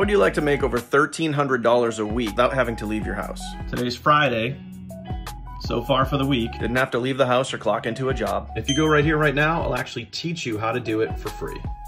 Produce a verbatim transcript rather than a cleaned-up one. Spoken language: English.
would you like to make over thirteen hundred dollars a week without having to leave your house? Today's Friday. So far for the week. Didn't have to leave the house or clock into a job. If you go right here, right now, I'll actually teach you how to do it for free.